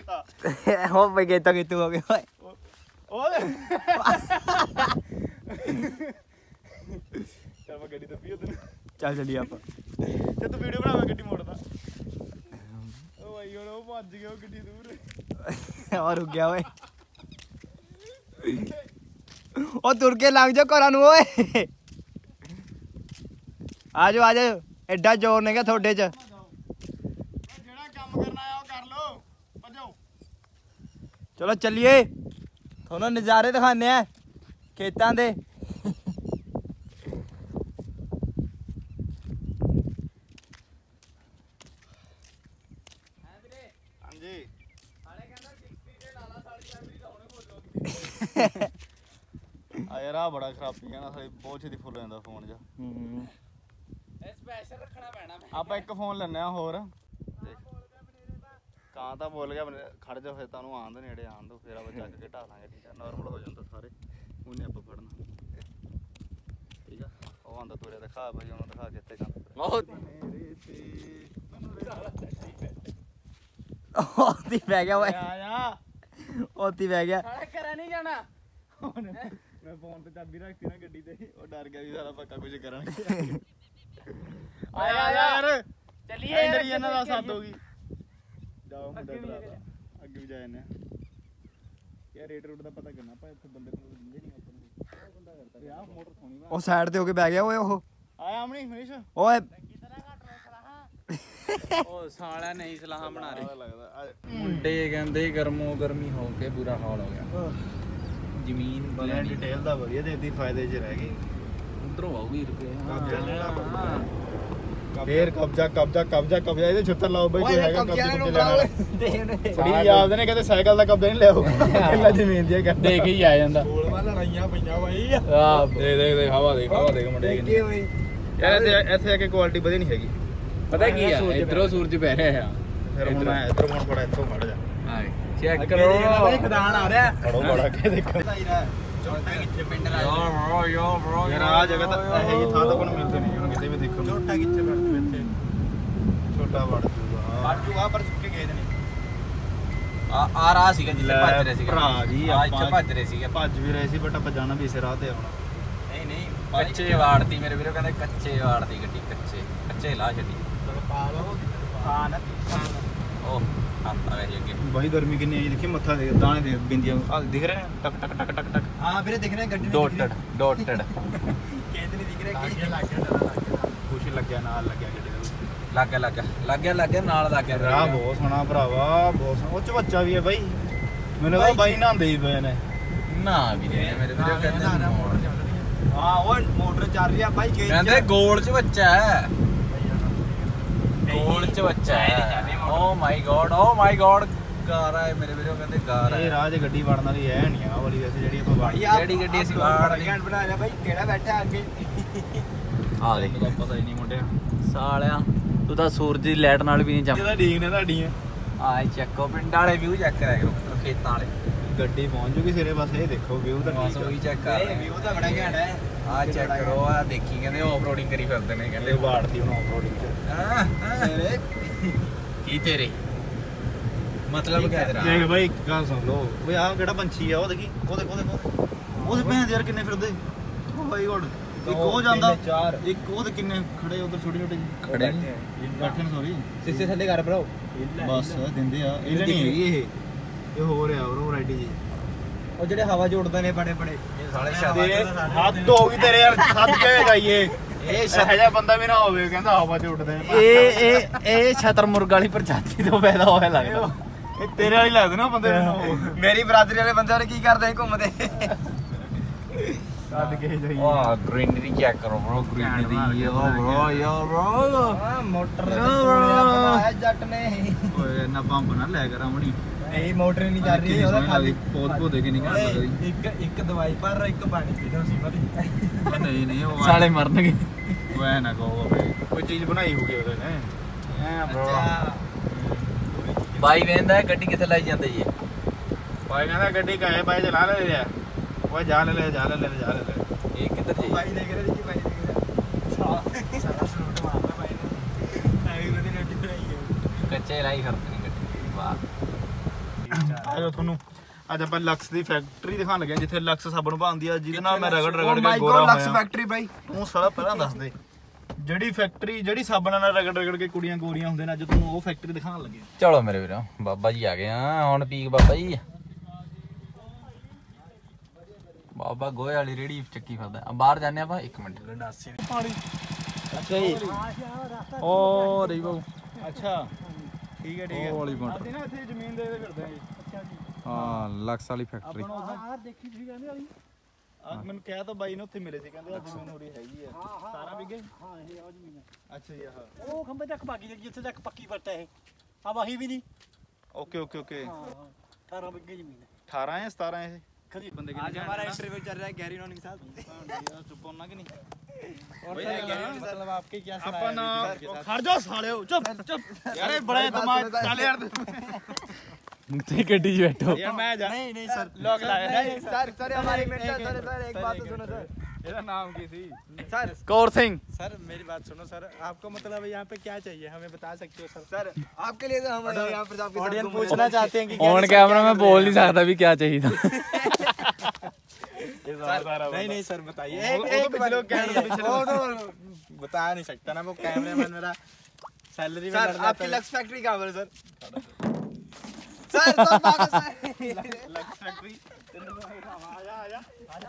हो भाई कहता कि तू हो गया ओए ओए चल मैं गड्डी दबी उधर चल चलिए आप ते तू वीडियो बना मैं गड्डी मोड़दा ओ भाई ओ भज गया गड्डी दूर और रुक गया ओए ओ तुर के लंघ जाओ घरां नूं ओए आ जाओ एडा जोर ने क्या थोड़े च जेड़ा काम करना है ओ कर लो भजो चलो चलिए थोड़ा नज़ारे दिखाने हैं खेतों के यार आ बड़ा खराबी है ना सारी बहुत छेती फुल जाता फोन जा स्पेशल रखना पैना आप एक फोन लेने होर ਕਾਂ ਤਾਂ ਬੋਲ ਗਿਆ ਖੜ ਜਾ ਫਿਰ ਤੁਹਾਨੂੰ ਆਣ ਦੇ ਨੇੜੇ ਆਣ ਦੋ ਫਿਰ ਆਪਾਂ ਚੱਕ ਕੇ ਢਾ ਲਾਂਗੇ ਠੀਕ ਆ ਨਾਰਮਲ ਹੋ ਜਾਂਦਾ ਸਾਰੇ ਉਹਨੇ ਆਪਾਂ ਫੜਨਾ ਠੀਕ ਆ ਉਹ ਆਂਦਾ ਤੁਰਿਆ ਦਿਖਾ ਭਾਈ ਉਹਨੂੰ ਦਿਖਾ ਕੇ ਇੱਥੇ ਕੰਮ ਬਹੁਤ ओती पै गया ओए ਆਇਆ ओती पै गया ਸਾਲੇ ਕਰਾਂ ਨਹੀਂ ਜਾਣਾ ਮੈਂ ਫੋਨ ਤੇ ਚਾਬੀ ਰੱਖਤੀ ਨਾ ਗੱਡੀ ਤੇ ਉਹ ਡਰ ਗਿਆ ਵੀ ਸਾਰਾ ਪੱਕਾ ਕੁਝ ਕਰਾਂਗੇ ਆਇਆ ਯਾਰ ਚੱਲੀਏ ਇੰਦਰੀ ਇਹਨਾਂ ਦਾ ਸਾਥ ਹੋਗੀ ਜਾਓ ਮੁੰਡਾ ਡਰਾ ਅੱਗੇ ਵੀ ਜਾਏ ਨੇ ਯਾਰ ਰੇਟ ਰੂਟ ਦਾ ਪਤਾ ਕਰਨਾ ਭਾਈ ਇੱਥੇ ਬੰਦੇ ਕੋਲ ਦਿੰਦੇ ਨਹੀਂ ਆਪਾਂ ਨੂੰ ਬੰਦਾ ਕਰਦਾ ਯਾਰ ਮੋਟਰ ਸੋਣੀ ਵਾ ओ साइड ते होके बह गया ओए ओ ਆਇਆ ਅਮਣੀ ਮਨੀਸ਼ ओए ਉਹ ਸਾਲਾ ਨਹੀਂ ਸਲਾਹਾਂ ਬਣਾ ਰਹੇ ਲੱਗਦਾ ਮੁੰਡੇ ਕਹਿੰਦੇ ਗਰਮੋ ਗਰਮੀ ਹੋ ਕੇ ਬੁਰਾ ਹਾਲ ਹੋ ਗਿਆ ਜ਼ਮੀਨ ਬਲੇ ਡਿਟੇਲ ਦਾ ਵਧੀਆ ਦੇਦੀ ਫਾਇਦੇ 'ਚ ਰਹਿ ਗਈ ਉਧਰੋਂ ਆਉਗੀ ਰੁਪਏ ਫੇਰ ਕਬਜ਼ਾ ਇਹਦੇ ਛੱਤਰ ਲਾਓ ਬਈ ਕੋਈ ਹੈਗਾ ਕਬਜ਼ਾ ਲੈਣ ਵਾਲਾ ਬੜੀ ਯਾਦ ਨੇ ਕਹਿੰਦੇ ਸਾਈਕਲ ਦਾ ਕਬਜ਼ਾ ਨਹੀਂ ਲਿਆਓ ਕਿੱਲਾ ਜ਼ਮੀਨ ਦੀ ਕਹਿੰਦਾ ਦੇਖ ਹੀ ਆ ਜਾਂਦਾ ਕੋਲਵਾ ਲੜਾਈਆਂ ਪਈਆਂ ਬਾਈ ਆ ਦੇਖ ਹਵਾ ਦੇਖ ਮੁੰਡੇ ਯਾਰ ਇੱਥੇ ਆ ਕੇ ਕੁਆਲਿਟੀ ਵਧੀਆ ਨਹੀਂ ਹੈਗੀ ਪਤਾ ਕੀ ਆ ਇਧਰੋਂ ਸੂਰਜ ਪੈ ਰਿਹਾ ਆ ਫਿਰ ਹੁਣ ਮੈਂ ਇਧਰੋਂ ਹੁਣ ਬੜਾ ਇੱਥੋਂ ਮੜ ਜਾ ਚੈੱਕ ਕਰੋ ਖਦਾਨ ਆ ਰਿਹਾ ਫੜੋ ਬੜਾ ਕੇ ਦੇਖੋ ਛੋਟਾ ਕਿੱਥੇ ਪਿੰਡ ਲਾ ਯਾਰ ਆ ਜਗ੍ਹਾ ਤਾਂ ਇਹ ਹੀ ਥਾਂ ਤਾਂ ਕੋਈ ਮਿਲਦੀ ਨਹੀਂ ਹੁਣ ਕਿਤੇ ਵੀ ਦੇਖੋ ਛੋਟਾ ਕਿੱਥੇ ਵੜ ਜੂ ਇੱਥੇ ਛੋਟਾ ਵੜ ਜੂਗਾ ਪਰ ਸੁੱਕੇ ਗਏ ਨੇ ਆ ਰਹਾ ਸੀਗਾ ਜਿੱਥੇ ਭੱਜ ਰਹੇ ਸੀਗੇ ਭਰਾ ਜੀ ਇੱਥੇ ਭੱਜ ਰਹੇ ਸੀਗੇ ਭੱਜ ਵੀ ਰਹੇ ਸੀ ਬਟ ਆਪਾਂ ਜਾਣਾ ਵੀ ਇਸੇ ਰਾਹ ਤੇ ਆਉਣਾ ਨਹੀਂ ਕੱਚੇ ਵਾੜਤੀ ਮੇਰੇ ਵੀਰੋ ਕਹਿੰਦੇ ਕੱਚੇ ਵਾੜਤੀ ਗੱਡੀ ਕੱਚੇ ਲਾ ਛੱਡੀ ਉਹ ਆਂਦਾ ਵੇ ਅੱਗੇ ਬਾਈ ਗਰਮੀ ਕਿੰਨੀ ਆਈ ਦੇਖੀ ਮੱਥਾ ਦੇ ਦਾਣੇ ਦੇ ਬਿੰਦੀਆਂ ਆ ਦਿਖ ਰਹੇ ਨੇ ਟਕ ਟਕ ਟਕ ਟਕ ਟਕ हां ਵੀਰੇ ਦਿਖ ਰਿਹਾ ਗੱਡੀ ਡੋਟਡ ਖੇਤ ਨਹੀਂ ਦਿਖ ਰਿਹਾ ਕੁਛ ਲੱਗਿਆ ਨਾਲ ਲੱਗਿਆ ਗੱਡੀ ਦੇ ਲੱਗ ਗਿਆ ਨਾਲ ਲੱਗ ਗਿਆ ਰਾਹ ਬਹੁਤ ਸੋਹਣਾ ਭਰਾਵਾ ਬਹੁਤ ਸੋਹਣਾ ਉਹ ਚ ਬੱਚਾ ਵੀ ਹੈ ਬਾਈ ਮੈਨੂੰ ਤਾਂ ਬਾਈ ਨਹਾਉਂਦੇ ਹੀ ਪਏ ਨੇ ਨਾ ਵੀਰੇ ਮੇਰੇ ਵੀਰੋ ਕਹਿੰਦੇ हां ओए मोटर चल रही है भाई ਕਹਿੰਦੇ ਗੋਲ ਚ ਬੱਚਾ ਹੈ ਗੋਲ ਚ ਬੱਚਾ ਹੈ ਓ ਮਾਈ ਗॉड ਗਾਰਾ ਹੈ ਮੇਰੇ ਵੀਰੋ ਕਹਿੰਦੇ ਗਾਰਾ ਇਹ ਰਾਹ 'ਚ ਗੱਡੀ ਵੜਨ ਵਾਲੀ ਹੈ ਨਹੀਂ ਆ ਵਾਲੀ ਵੈਸੇ ਜਿਹੜੀ ਆਪਾਂ ਵਾੜੀ ਕਿਹੜੀ ਗੱਡੀ ਅਸੀਂ ਵਾੜ ਲਈ ਬਣਾ ਲਿਆ ਭਾਈ ਕਿਹੜਾ ਬੈਠਾ ਅੱਗੇ ਆ ਦੇ ਮੈਨੂੰ ਪਤਾ ਹੀ ਨਹੀਂ ਮੁੰਡਿਆ ਸਾਲਿਆ ਤੂੰ ਤਾਂ ਸੂਰਜ ਦੀ ਲਾਈਟ ਨਾਲ ਵੀ ਨਹੀਂ ਚਮਕ ਜਿਹਦਾ ਡੀਕ ਨੇ ਤੁਹਾਡੀਆਂ ਆਏ ਚੱਕੋ ਪਿੰਡ ਵਾਲੇ ਵਿਊ ਚੈੱਕ ਕਰਿਆ ਕਰੋ ਖੇਤਾਂ ਵਾਲੇ ਗੱਡੀ ਪਹੁੰਚ ਜੂਗੀ ਸਿਰੇ ਬਸ ਇਹ ਦੇਖੋ ਵਿਊ ਤਾਂ ਬਸ ਉਹੀ ਚੈੱਕ ਕਰ ਰਹੇ ਵਿਊ ਤਾਂ ਬੜਾ ਘੈਂਟ ਹੈ ਆ ਚੈੱਕ ਕਰੋ ਆ ਦੇਖੀ ਕਹਿੰਦੇ ਆਫ ਰੋਡਿੰਗ ਕਰੀ ਫਿਰਦੇ ਨੇ ਕਹਿੰਦੇ ਕਹਿੰਦੇ ਵਾੜਤੀ ਹੁਣ ਆਫ ਰੋਡਿੰਗ 'ਚ ਤੇਰੇ ਕੀ ਤੇਰੇ ਮਤਲਬ ਕਿਆ ਤੇਰਾ ਦੇਖ ਬਾਈ ਇੱਕ ਗੱਲ ਸੁਣ ਲਓ ਓਏ ਆਹ ਕਿਹੜਾ ਪੰਛੀ ਆ ਉਹ ਦੇਖੀ ਉਹਦੇ ਭੈਣ ਦੇ ਯਾਰ ਕਿੰਨੇ ਫਿਰਦੇ ਓ ਬਾਈ ਗੋਡ ਇੱਕ ਉਹ ਜਾਂਦਾ ਇੱਕ ਉਹਦੇ ਕਿੰਨੇ ਖੜੇ ਉਧਰ ਛੋਟੇ ਛੋਟੇ ਖੜੇ ਬੈਠੇ ਨੇ ਸੌਰੀ ਸਿੱਸੇ ਥੱਲੇ ਕਰ ਬ్రో ਬਸ ਦਿੰਦੇ ਆ ਇਹ ਨਹੀਂ ਹੈਗੀ ਇਹ ਹੋ ਰਿਹਾ ਉਹ ਵੈਰਾਈਟੀ ਜੀ ਉਹ ਜਿਹੜੇ ਹਵਾ ਜੋੜਦੇ ਨੇ ਬੜੇ ਬੜੇ ਇਹ ਸਾਲੇ ਹੱਦ ਹੋ ਗਈ ਤੇਰੇ ਯਾਰ ਸੱਦ ਕੇ ਜਾਈਏ ਇਹ ਜਿਹਾ ਬੰਦਾ ਵੀ ਨਾ ਹੋਵੇ ਕਹਿੰਦਾ ਹਵਾ ਚ ਉੱਡਦੇ ਨੇ ਇਹ ਛਤਰ ਮੁਰਗ ਵਾਲੀ ਪ੍ਰਜਾਤੀ ਤੋਂ ਪੈਦਾ ਹੋਇਆ ਲੱਗਦਾ ਇਹ ਤੇਰੇ ਵਾਲੀ ਲੱਗਦਾ ਨਾ ਬੰਦੇ ਨੂੰ ਮੇਰੀ ਬਰਾਦਰੀ ਵਾਲੇ ਬੰਦੇ ਉਹਨੇ ਕੀ ਕਰਦੇ ਘੁੰਮਦੇ ਸੱਦ ਕੇ ਜਾਈਏ ਵਾਹ ਗ੍ਰੀਨਰੀ ਚੈੱਕ ਕਰੋ ਬ్రో ਗ੍ਰੀਨਰੀ ਯਾ ਬ్రో ਮੋਟਰ ਬਣਾਇਆ ਜੱਟ ਨੇ ਓਏ ਨਾ ਪੰਪ ਨਾ ਲੈ ਕਰ ਆਵਣੀ ਨਹੀਂ ਮੋਟਰ ਨਹੀਂ ਚੱਲ ਰਹੀ ਉਹਦਾ ਖਾਲੀ ਪੌਦੇ ਕਿ ਨਹੀਂ ਕਰਦੇ ਇੱਕ ਦਵਾਈ ਪਰ ਇੱਕ ਪਾਣੀ ਪੀਣਾ ਸੀ ਮਤੀ ਨਹੀਂ ਉਹ ਸਾਲੇ ਮਰਨਗੇ ਓਏ ਨਾ ਕਹੋ ਕੋਈ ਚੀਜ਼ ਬਣਾਈ ਹੋਊਗੀ ਉਹਦੇ ਨੇ ਐ ਬ్రో ਬਾਈ ਵੇਂਦਾ ਗੱਡੀ ਕਿੱਥੇ ਲਾਈ ਜਾਂਦੇ ਜੀ ਭਾਈ ਕਹਿੰਦਾ ਗੱਡੀ ਕਾਹੇ ਭਾਈ ਚਲਾ ਲੈ ਲਿਆ ਓਏ ਜਾ ਲੈ ਇਹ ਕਿੱਧਰ ਜੀ ਭਾਈ ਦੇਖ ਰਹੇ ਜੀ ਭਾਈ ਦੇਖ ਰਿਹਾ ਸਾਰਾ ਸਲੂਟ ਮਾਰਦਾ ਭਾਈ ਨੇ ਐਵੇਂ ਉਹਦੀ ਰੋਟੀ ਬਣਾਈ ਹੈ ਕੱਚੇ ਲਾਈ ਖਰਚ ਨਹੀਂ ਗੱਡੀ ਵਾਹ ਆਜੋ ਤੁਹਾਨੂੰ ਅੱਜ ਆਪਾਂ ਲਕਸ ਦੀ ਫੈਕਟਰੀ ਦਿਖਾਣ ਲੱਗੇ ਜਿੱਥੇ ਲਕਸ ਸਾਬਣ ਬਣਦੀ ਆ ਜਿਹਦੇ ਨਾਲ ਮੈਂ ਰਗੜ ਕੇ ਗੋਰਾ ਹੋਇਆ। ਲਕਸ ਫੈਕਟਰੀ ਬਾਈ ਤੂੰ ਸਾਲਾ ਪਹਿਲਾਂ ਦੱਸ ਦੇ ਜਿਹੜੀ ਫੈਕਟਰੀ ਜਿਹੜੀ ਸਾਬਣ ਨਾਲ ਰਗੜ ਕੇ ਕੁੜੀਆਂ ਗੋਰੀਆਂ ਹੁੰਦੇ ਨੇ ਅੱਜ ਤੁਹਾਨੂੰ ਉਹ ਫੈਕਟਰੀ ਦਿਖਾਣ ਲੱਗੇ। ਚਲੋ ਮੇਰੇ ਵੀਰੋ ਬਾਬਾ ਜੀ ਆ ਗਏ ਆ ਹੁਣ ਪੀਕ ਬਾਬਾ ਜੀ। ਬਾਬਾ ਗੋਹੇ ਵਾਲੀ ਰੇੜੀ ਚੱਕੀ ਫਿਰਦਾ ਬਾਹਰ ਜਾਂਦੇ ਆਪਾਂ 1 ਮਿੰਟ। ਪਾਣੀ ਅੱਛਾ ਜੀ ਓ ਰਹੀ ਬਾਬੂ ਅੱਛਾ ਠੀਕ ਹੈ ਉਹ ਵਾਲੀ ਮੋਟਰ ਅਸੀਂ ਨਾ ਇੱਥੇ ਜ਼ਮੀਨ ਦੇ ਫਿਰਦੇ ਆਂ ਜੀ। ਅੱਛਾ ਜੀ ਹਾਂ ਲਕਸ ਵਾਲੀ ਫੈਕਟਰੀ। ਆਹ ਦੇਖੀ ਤੁਸੀਂ ਕਹਿੰਦੇ ਵਾਲੀ ਆ ਮੈਨੂੰ ਕਹਿ ਤਾਂ ਬਾਈ ਨੇ ਉੱਥੇ ਮਿਲੇ ਸੀ ਕਹਿੰਦੇ ਆ ਜ਼ਮੀਨ ਹੋਰੀ ਹੈਗੀ ਆ ਸਾਰਾ ਵਿਗੇ ਹਾਂ ਇਹ ਆ ਜ਼ਮੀਨ ਹੈ। ਅੱਛਾ ਜੀ ਆਹ ਉਹ ਖੰਭੇ ਤੱਕ ਬਾਕੀ ਜੀ ਜਿੱਥੇ ਤੱਕ ਪੱਕੀ ਪੱਟ ਹੈ ਇਹ ਆ ਵਾਹੀ ਵੀ ਨਹੀਂ। ਓਕੇ ਓਕੇ ਓਕੇ ਹਾਂ 18 ਬਿੱਗੇ ਜ਼ਮੀਨ ਹੈ 18 ਹੈ 17 ਹੈ ਇਹ खरी बंदे के आज हमारा इंटरव्यू चल रहा है गैरी रॉन के साथ चुप होना कि नहीं मतलब आपके क्या अपन खड़ जाओ साले चुप चुप यार बड़ा दिमाग चल यार मुझसे गड्डी बैठो यार मैं जा नहीं नहीं सर लोग लाए नहीं सर हमारी मिनट सर एक बात तो सुनो सर ਇਹਦਾ ਨਾਮ ਕੀ ਸੀ सर ਕੌਰ ਸਿੰਘ सर मेरी बात सुनो सर आपको मतलब यहाँ पे क्या चाहिए हमें बता सकते हो सर आपके लिए तो हम यहाँ पर आपके ऑडियंस पूछना चाहते हैं कि ऑन कैमरा में बोल नहीं सकता भी क्या चाहिए था। नहीं नहीं सर बताइए एक बता नहीं सकता ना वो कैमरामैन मेरा सैलरी सर आपकी लक्स फैक्ट्री कहाँ पर सर लक्स फैक्ट्री आजा आजा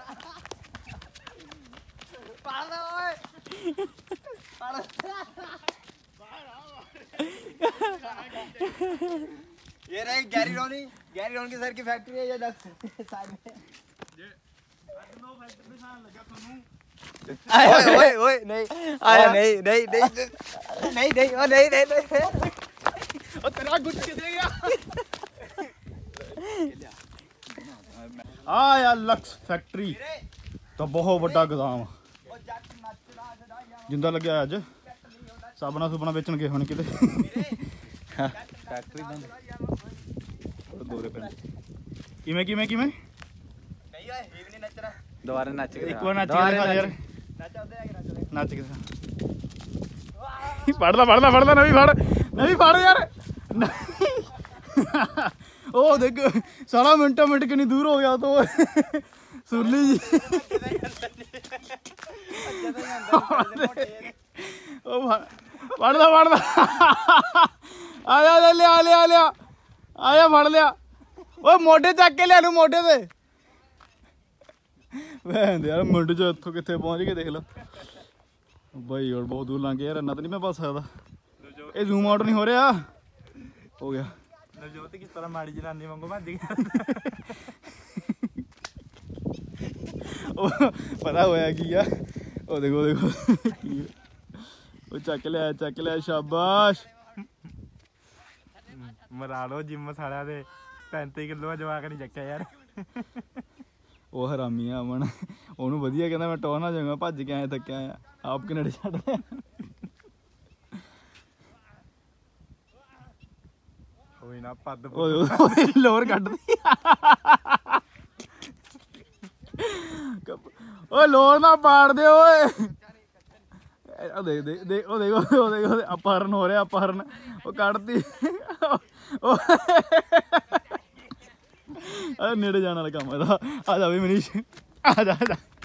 ये रही गैरी रॉन की सर की फैक्ट्री है ये लक्स साइड में ओए ओए नहीं आया नहीं नहीं नहीं नहीं नहीं ओ नहीं नहीं नहीं ओ तेरा गुट के दे गया आ यार लक्स फैक्ट्री तो बहुत बड़ा गोदाम जिंदा लग्या ਅੱਜ ਸਾਬਣਾ ਸੁਬਣਾ ਵੇਚਣ ਗਏ ਹੁਣ ਕਿਤੇ ਫੈਕਟਰੀ ਬੰਦ ਦੋਰੇ ਪੈਣ ਕਿਵੇਂ ਕਿਵੇਂ ਕਿਵੇਂ नहीं है ये भी नहीं नच रहा दोबारा नाच ਇੱਕ ਵਾਰ ਨੱਚ ਕੇ ਦਿਖਾ ਯਾਰ नच आते हैं नच ਨੱਚ ਕੇ ਦਿਖਾ ਫੜਦਾ ਨਵੀਂ ਫੜ ਯਾਰ ਉਹ ਦੇਖ ਸਾਰਾ ਮਿੰਟੋ ਮਿੰਟ ਕਿੰਨੀ ਦੂਰ ਹੋ ਗਿਆ ਤੋ ਸੁਰਲੀ ਜੀ ਉਹ ਫੜਦਾ ਆ ਲਿਆ ਆਇਆ ਫੜ ਲਿਆ ਓਏ ਮੋਢੇ ਚੱਕ ਕੇ ਲਿਆ ਨੂੰ ਮੋਢੇ ਤੇ ਭੈਣ ਦੇ ਯਾਰ ਮੁੰਡੇ ਚ ਇੱਥੋਂ ਕਿੱਥੇ ਪਹੁੰਚ ਕੇ ਦੇਖ ਲਓ ਬਾਈ ਹੋਰ ਬਹੁਤ ਦੂਰ ਲੰਘ ਗਿਆ ਯਾਰ ਇੰਨਾ ਤਾਂ ਨਹੀਂ ਮੈਂ ਭੱਜ ਸਕਦਾ ਇਹ ਜ਼ੂਮ ਆਊਟ ਨਹੀਂ ਹੋ ਰਿਹਾ ਹੋ ਗਿਆ नवजोत किस तरह माड़ी जलानी वांगू मैं दिख ਉਹ ਪਤਾ ਹੋਇਆ ਕੀ ਆ ਉਹ ਦੇਖੋ ਉਹ ਚੱਕ ਲਿਆ ਸ਼ਾਬਾਸ਼ मरा लो जिम सारा दे 35 किलो जवाक नहीं ਚੱਕਿਆ ਯਾਰ ਉਹ ਹਰਾਮੀ ਆ ਅਮਨ ਉਹਨੂੰ ਵਧੀਆ ਕਹਿੰਦਾ ਮੈਂ ਟੌਰ ਨਾ ਜਾਊਂਗਾ ਭੱਜ ਕੇ ਆਇਆ ਥੱਕਿਆ ਆ ਆਪ ਕਿਨੜੇ ਛੱਡ ਲਿਆ ਹੋਈ ਨਾ ਪੱਦ ਓਏ ਲੋਰ ਕੱਢਦੀ ਓਏ ਲੋਰ ਨਾ ਪਾੜ ਦੇ ਓਏ ਉਹ ਦੇਖ ਉਹ ਅਪਹਰਨ ਹੋ ਰਿਹਾ ਅਪਹਰਨ ਉਹ ਕੱਢਦੀ ਆ ਨੇੜੇ ਜਾਣ ਵਾਲਾ ਕੰਮ ਇਹਦਾ ਆ ਜਾ ਵੀ ਮਨੀਸ਼ ਆ ਜਾ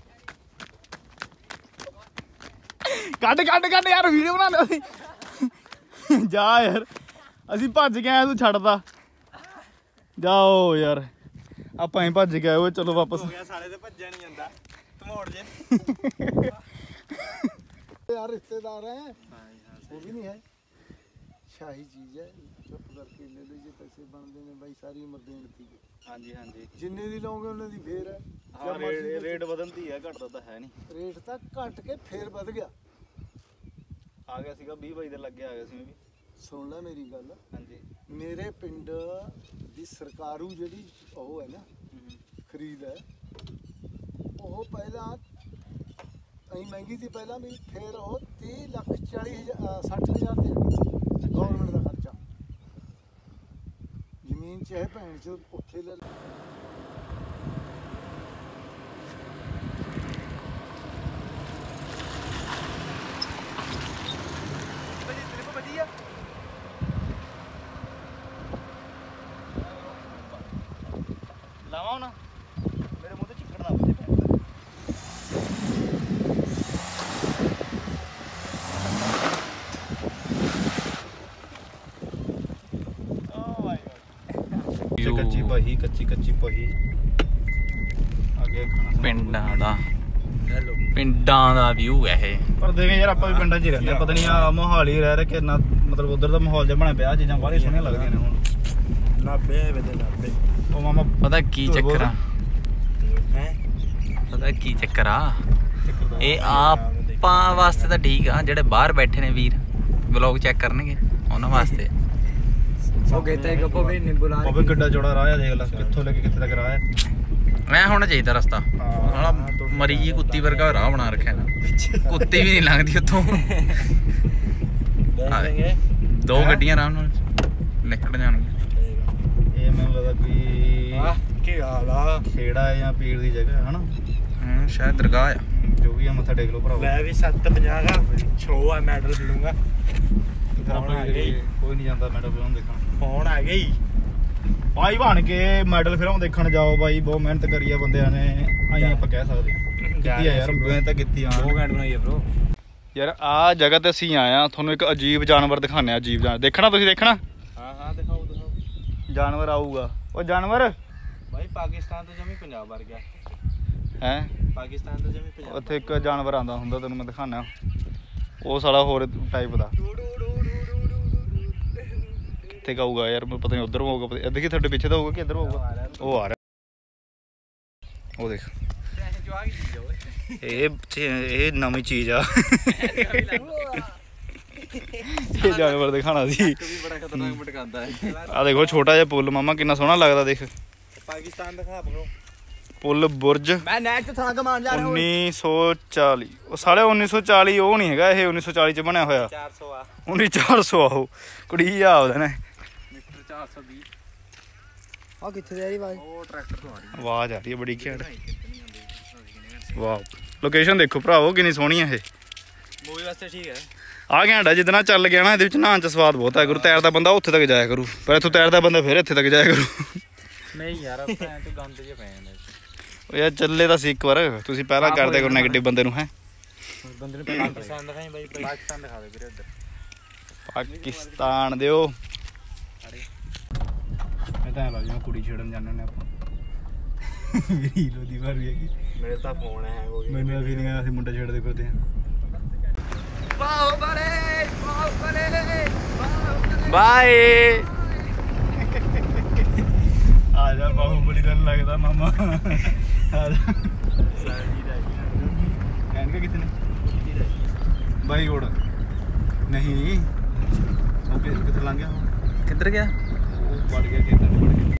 ਕੱਢ ਯਾਰ ਵੀਡੀਓ ਬਣਾ ਲਿਆ ਸੀ ਜਾ ਯਾਰ ਅਸੀਂ ਭੱਜ ਕੇ ਆਏ ਤੂੰ ਛੱਡਦਾ ਜਾਓ ਯਾਰ ਆਪਾਂ ਹੀ ਭੱਜ ਕੇ ਆਏ ਓਏ ਚਲੋ ਵਾਪਸ ਹੋ ਗਿਆ ਸਾਲੇ ਤੇ ਭੱਜਿਆ ਨਹੀਂ ਜਾਂਦਾ ਤੂੰ ਮੋੜ ਜੇ यार रिश्तेदार हैं वो भी नहीं है शाही चीज है चुप करके ले लीजिए पैसे बनते हैं भाई सारी उम्र देने थी ਹਾਂਜੀ जिन्ने दी लोगे उन्ने दी फेर है ਹਾਂ ਰੇਟ ਬਦਲਦੀ ਹੈ ਘਟਦਾ ਤਾਂ ਹੈ ਨਹੀਂ रेट तक घट के फिर बद गया ਆ ਗਿਆ ਸੀਗਾ 20 22 ਦੇ ਲੱਗੇ ਆ ਗਿਆ ਸੀ ਵੀ सुन ला मेरी गल ਹਾਂਜੀ मेरे पिंड दी सरकारू जेडी ਉਹ है ना खरीद है ਉਹ ਪਹਿਲਾਂ अं महंगी थी पहला भी फिर वो 30,40,60,000 ते गवर्नमेंट का खर्चा जमीन चाहे भैन च उत्थे ले ਕੌਣ ਮੇਰੇ ਮੂੰਹ ਤੇ ਚਿੱਕੜ ਨਾ ਵੱਜੇ ਪੈਂਦਾ ਕੱਚੀ ਪਹੀ ਕੱਚੀ ਪਹੀ ਅੱਗੇ ਪਿੰਡਾਂ ਦਾ ਵਿਊ ਹੈ ਇਹ। ਪਰ ਦੇਖ ਯਾਰ ਆਪਾਂ ਵੀ ਪਿੰਡਾਂ 'ਚ ਹੀ ਰਹਿੰਦੇ ਆ ਪਤਾ ਨਹੀਂ ਆ ਮੋਹਾਲੀ ਰਹਿ ਰਹੇ ਕਿੰਨਾ ਮਤਲਬ ਉਧਰ ਦਾ ਮਾਹੌਲ ਜਿਹਾ ਬਣਿਆ ਪਿਆ ਚੀਜ਼ਾਂ ਬਾਹਲੀ ਸੋਹਣੀਆਂ ਲੱਗਦੀਆਂ ਨੇ ਹੁਣ 90 ਵਜੇ 90 ਉਹ ਮਾਮਾ ਪਤਾ ਕੀ ਚੱਕਰ ਆ ਹੈ ਪਤਾ ਕੀ ਚੱਕਰ ਆ ਇਹ ਆਪਾਂ ਵਾਸਤੇ ਤਾਂ ਠੀਕ ਆ ਜਿਹੜੇ ਬਾਹਰ ਬੈਠੇ ਨੇ ਵੀਰ ਵਲੌਗ ਚੈੱਕ ਕਰਨਗੇ ਉਹਨਾਂ ਵਾਸਤੇ ਉਹ ਕਹਿੰਦੇ ਗੱਪੋ ਵੀ ਨਹੀਂ ਬੁਲਾ ਉਹ ਵੀ ਗੱਡਾ ਚੌੜਾ ਰਾਹ ਆ ਦੇਖ ਲੈ ਕਿੱਥੋਂ ਲੈ ਕੇ ਕਿੱਥੇ ਤੱਕ ਰਾਹ ਹੈ ਐ ਹੋਣਾ ਚਾਹੀਦਾ ਰਸਤਾ ਸਾਲਾ ਮਰੀ ਜੀ ਕੁੱਤੀ ਵਰਗਾ ਰਾਹ ਬਣਾ ਰੱਖਿਆ ਨਾ ਕੁੱਤੀ ਵੀ ਨਹੀਂ ਲੰਘਦੀ ਉੱਥੋਂ ਦੋ ਗੱਡੀਆਂ ਆਰਾਮ ਨਾਲ ਨਿਕਲ ਜਾਣਗੀਆਂ ਇਹ ਮੈਨੂੰ ਲੱਗਦਾ ਕੋਈ ਕੀ ਹਾਲ ਆ ਖੇੜਾ ਹੈ ਜਾਂ ਪੀਰ ਦੀ ਜਗ੍ਹਾ ਹੈ ਨਾ ਸ਼ਾਇਦ ਦਰਗਾਹ ਆ ਜੋ ਵੀ ਆ ਮੱਥਾ ਟੇਕ ਲਓ ਭਰਾਵਾ ਮੈਂ ਵੀ 750 ਦਾ ਸ਼ੋਅ ਆ ਮੈਡਲ ਮਿਲੂੰਗਾ ਕੋਈ ਨਹੀਂ ਜਾਂਦਾ ਮੈਡਲ ਫਿਲਮ ਦੇਖਣ ਫੋਨ ਆ ਗਈ ਭਾਈ ਬਣ ਕੇ ਮੈਡਲ ਫਿਲਮ ਦੇਖਣ ਜਾਓ ਬਾਈ ਬਹੁਤ ਮਿਹਨਤ ਕਰੀ ਆ ਬੰਦਿਆਂ ਨੇ ਆਈ ਆਪਾਂ ਕਹਿ ਸਕਦੇ ਕੀਤੀ ਆ ਯਾਰ ਮੈਂ ਤਾਂ ਕੀਤੀ ਆ 2 ਘੰਟੇ ਬਣਾਈ ਆ ਬ్రో ਯਾਰ ਆ ਜਗ੍ਹਾ ਤੇ ਅਸੀਂ ਆਏ ਆ ਤੁਹਾਨੂੰ ਇੱਕ ਅਜੀਬ ਜਾਨਵਰ ਦਿਖਾਣੇ ਆ ਅਜੀਬ ਜਾਨਵਰ ਦੇਖਣਾ ਤੁਸੀਂ ਦੇਖਣਾ ਹਾਂ ਦਿਖਾਓ ਜਾਨਵਰ ਆਊਗਾ ਉਹ ਜਾਨਵਰ ਭਾਈ ਪਾਕਿਸਤਾਨ ਤੋਂ ਜਮੀ ਪੰਜਾਬ ਵਰ ਗਿਆ ਹੈ ਪਾਕਿਸਤਾਨ ਤੋਂ ਜਮੀ ਪੰਜਾਬ ਉੱਥੇ ਇੱਕ ਜਾਨਵਰ ਆਂਦਾ ਹੁੰਦਾ ਤੈਨੂੰ ਮੈਂ ਦਿਖਾਣਾ ਉਹ ਸਾਲਾ ਹੋਰ ਟਾਈਪ ਦਾ ਇੱਥੇ ਕਹੂਗਾ ਯਾਰ ਮੈਂ ਪਤਾ ਨਹੀਂ ਉਧਰ ਹੋਊਗਾ ਪਤਾ ਦੇਖੀ ਤੁਹਾਡੇ ਪਿੱਛੇ ਤਾਂ ਹੋਊਗਾ ਕਿ ਇੱਧਰ ਹੋਊਗਾ ਉਹ ਆ ਰਿਹਾ ਉਹ ਦੇਖ ਇਹ ਨਵੀਂ ਚੀਜ਼ ਆ ਇਹ ਜਾਨਵਰ ਦਿਖਾਣਾ ਸੀ ਵੀ ਬੜਾ ਖਤਰਨਾਕ ਭਟਕਾਉਂਦਾ ਹੈ ਆ ਦੇਖੋ ਛੋਟਾ ਜਿਹਾ ਪੁੱਲ ਮਾਮਾ ਕਿੰਨਾ ਸੋਹਣਾ ਲੱਗਦਾ ਦੇਖ ਪਾਕਿਸਤਾਨ ਦਿਖਾ ਬ్రో ਪੁੱਲ ਬੁਰਜ ਮੈਂ ਨੈਟ ਤੇ ਥਾਂ ਕਮਾਨ ਜਾ ਰਿਹਾ 1940 ਉਹ ਸਾਲੇ 1940 ਉਹ ਨਹੀਂ ਹੈਗਾ ਇਹ 1940 ਚ ਬਣਿਆ ਹੋਇਆ 400 ਆ 1940 ਆਹੋ ਕੁੜੀ ਆ ਉਹਦੇ ਨੇ ਮੀਟਰ 420 ਆ ਕਿੱਥੇ ਜਾ ਰਹੀ ਆਵਾਜ਼ ਉਹ ਟਰੈਕਟਰ ਤੋਂ ਆ ਰਹੀ ਆਵਾਜ਼ ਆ ਰਹੀ ਹੈ ਬੜੀ ਘੈਂਟ ਵਾਓ ਲੋਕੇਸ਼ਨ ਦੇਖੋ ਭਰਾਵੋ ਕਿੰਨੀ ਸੋਹਣੀ ਹੈ ਇਹ ਮੂਵੀ ਵਾਸਤੇ ਠੀਕ ਹੈ ਆ ਘੈਂਟਾ ਜਿੱਦਣਾ ਚੱਲ ਗਿਆ ਨਾ ਇਹਦੇ ਵਿੱਚ ਨਹਾਉਣ ਚ ਸਵਾਦ ਬਹੁਤ ਹੈ ਗੁਰੂ ਤੈਰਦਾ ਬੰਦਾ ਉੱਥੇ ਤੱਕ ਜਾਇਆ ਕਰੂ ਪਰ ਇੱਥੋਂ ਤੈਰਦਾ ਬੰਦਾ ਫਿਰ ਇੱਥੇ ਤੱਕ ਜਾਇਆ ਕਰੂ ਨਹੀਂ ਯਾਰ ਭੈਣ ਤੋਂ ਗੰਦ ਜਿਹਾ ਪੈ ਜਾਂਦਾ ਉਹ ਯਾਰ ਚੱਲੇ ਤਾਂ ਸੀ ਇੱਕ ਵਾਰ ਤੁਸੀਂ ਪਹਿਲਾਂ ਕਰਦੇ ਕਰੋ ਨੈਗੇਟਿਵ ਬੰਦੇ ਨੂੰ ਹੈ ਬੰਦੇ ਨੂੰ ਪਾਕਿਸਤਾਨ ਦਿਖਾਈ ਬਾਈ ਪਾਕਿਸਤਾਨ ਦਿਖਾ ਦੇ ਵੀਰੇ ਉੱਧਰ ਪਾਕਿਸਤਾਨ ਦਿਓ ਮੈਂ ਤਾਂ ਲਾ ਜਿਵੇਂ ਕੁੜੀ ਛੇੜਨ ਜਾਂਦੇ ਨੇ ਆਪਾਂ ਰੀਲ ਉਹਦੀ ਵਾਰ ਵੀ ਹੈਗੀ ਮੇਰੇ ਤਾਂ ਫੋਨ ਹੈ ਹੋ ਗਿਆ ਮੈਨੂੰ ਫੀਲਿੰਗ ਆ ਅਸੀਂ ਮੁੰਡਾ ਛੇੜਦੇ ਫਿਰਦੇ ਆ ਬਾਏ ਆ ਜਾ ਬਾਹੂਬਲੀ ਦਾ ਲੱਗਦਾ ਮਾਮਾ ਆ ਜਾ ਕਹਿਣ ਕਿਤੇ ਨੇ ਬਾਈ ਗੋੜ ਨਹੀਂ ਓਕੇ ਕਿੱਥੇ ਲੰਘ ਗਿਆ ਕਿੱਧਰ ਗਿਆ ਉਹ ਵੜ ਗਿਆ ਕਿੱਧਰ ਵੜ ਗਿਆ